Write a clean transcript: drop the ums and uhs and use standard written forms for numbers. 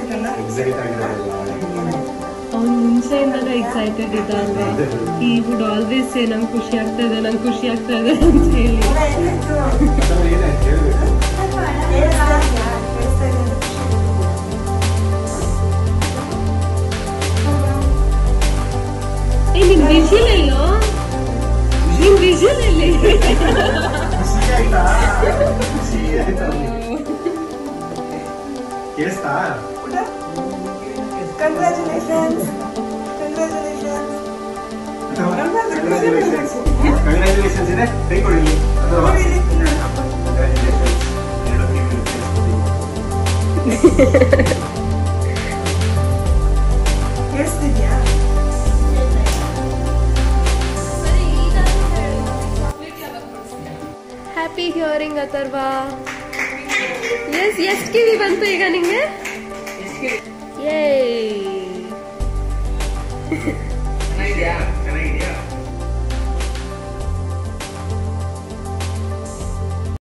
ಅವ್ನು ಮುಂಚೆಯಿಂದಾಗ ಎಕ್ಸೈಟೆಡ್ ಇದ್ದ ಅಲ್ವಾ, ಈ ವುಡ್ ಆಲ್ವೇಸ್ ಸೇ ನಂಗೆ ಖುಷಿ ಆಗ್ತಾ ಇದೆ ನಂಗೆ ಖುಷಿ ಆಗ್ತಾ ಇದೆ ಅಂತ ಹೇಳಿ. ನಿನ್ ವಿಷಲ್ ಎಲ್ಲೋ, ನಿನ್ ವಿಷಲ್ ಎಲ್ಲಿ? Congratulations. ಇದೆ ಕೈ ಕೊಡಿ. ಕೇಳಿಸ್ತಿದ್ಯಾ? Happy hearing Atharva. ಎಷ್ಟು ಕಿವಿ ಬಂತು ಈಗ ನಿಂಗೆ? ಯೇ